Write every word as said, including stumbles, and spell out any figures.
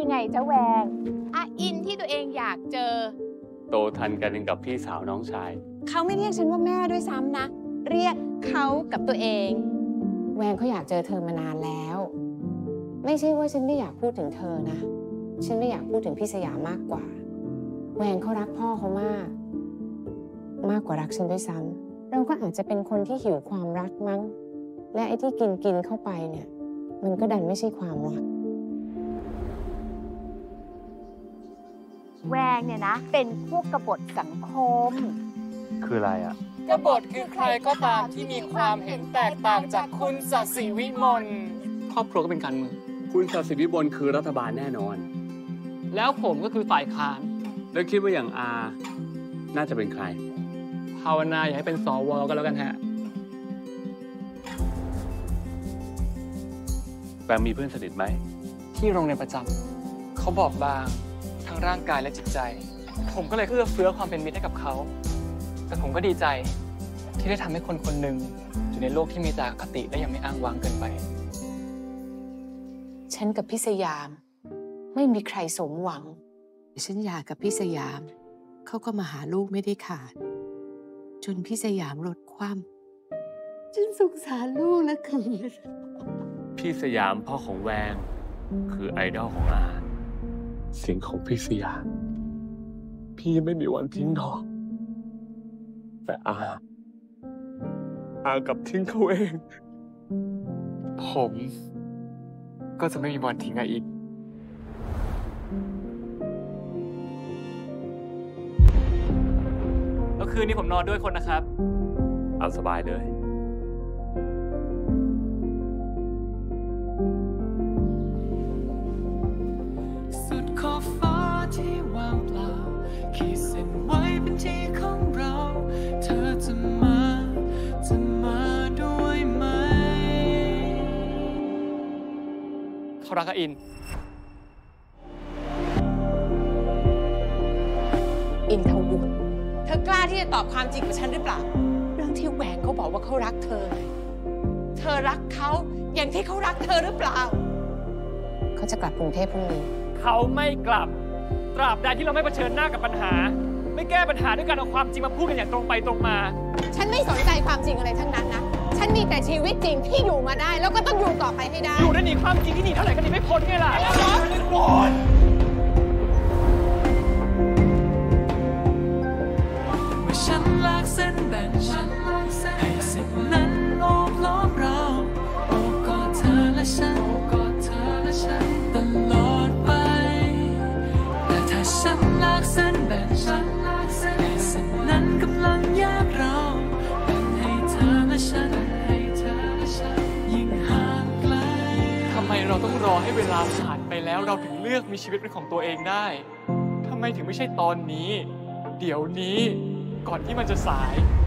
ไงจ๊ะแวงอาอินที่ตัวเองอยากเจอโตทันกันกับพี่สาวน้องชายเขาไม่เรียกฉันว่าแม่ด้วยซ้ำนะเรียกเขากับตัวเองแวงเขาอยากเจอเธอมานานแล้วไม่ใช่ว่าฉันไม่อยากพูดถึงเธอนะฉันไม่อยากพูดถึงพี่สยามมากกว่าแวงเขารักพ่อเขามากมากกว่ารักฉันด้วยซ้ำเราก็อาจจะเป็นคนที่หิวความรักมั้งและไอ้ที่กินกินเข้าไปเนี่ยมันก็ดันไม่ใช่ความรักแวงเนี่ยนะเป็นพวกกบฏสังคมคืออะไรอ่ะกบฏคือใครก็ตามที่มีความเห็นแตกต่างจากคุณศักดิ์ศรีวิมลครอบครัวก็เป็นการเมืองคุณศักดิ์ศรีวิมลคือรัฐบาลแน่นอนแล้วผมก็คือฝ่ายค้านแล้วคิดว่าอย่างอาน่าจะเป็นใครภาวนาอย่าให้เป็นสวก็แล้วกันฮะแบงมีเพื่อนสนิทไหมที่โรงเรียนประจำเขาบอกบางทั้งร่างกายและจิตใจผมก็เลยเอื้อเฟื้อความเป็นมิตรให้กับเขาแต่ผมก็ดีใจที่ได้ทำให้คนคนหนึ่งอยู่ในโลกที่มีแต่อคติและยังไม่อ้างว้างเกินไปฉันกับพี่สยามไม่มีใครสมหวังฉันหย่ากับพี่สยามเขาก็มาหาลูกไม่ได้ขาดจนพี่สยามลดความฉันสงสารลูกนะคือพี่สยามพ่อของแวงคือไอดอลของอาเสียงของพี่สยามพี่ไม่มีวันทิ้งหรอกแต่อาอากับทิ้งเขาเองผมก็จะไม่มีวันทิ้งอาอีกแล้วคืนนี้ผมนอนด้วยคนนะครับเอาสบายเลยสุดขอบฟ้าที่ว่างเปล่าขีดเส้นไว้เป็นที่ของเราเธอจะมาจะมาด้วยไหมเขารักอาอินอินทวุฒิเธอกล้าที่จะตอบความจริงกับฉันหรือเปล่าเรื่องที่แหวงเขาบอกว่าเขารักเธอเธอรักเขาอย่างที่เขารักเธอหรือเปล่าเขาจะกลับกรุงเทพพรุ่งนี้เขาไม่กลับตราบใดที่เราไม่เผชิญหน้ากับปัญหาไม่แก้ปัญหาด้วยการเอาความจริงมาพูดกันอย่างตรงไปตรงมาฉันไม่สนใจความจริงอะไรทั้งนั้นนะฉันมีแต่ชีวิตจริงที่อยู่มาได้แล้วก็ต้องอยู่ต่อไปให้ได้อยู่ได้หนีความจริงที่หนีเท่าไหร่ก็หนีไม่พ้นไงล่ะไม่พ้นเมื่อฉันลากเส้นแบ่งให้เส้นนั้นโอบล้อมเราโอบกอดเธอและฉันโอบกอดเธอและฉันตลอดไปแต่ถ้าฉันลากเส้นแบ่งให้เส้นนั้นกำลังแยกเราแบ่งให้เธอและฉันให้เธอและฉันยิ่งห่างไกลทำไมเราต้องรอให้เวลาผ่านไปแล้วเราถึงเลือกมีชีวิตเป็นของตัวเองได้ทำไมถึงไม่ใช่ตอนนี้เดี๋ยวนี้ก่อนที่มันจะสาย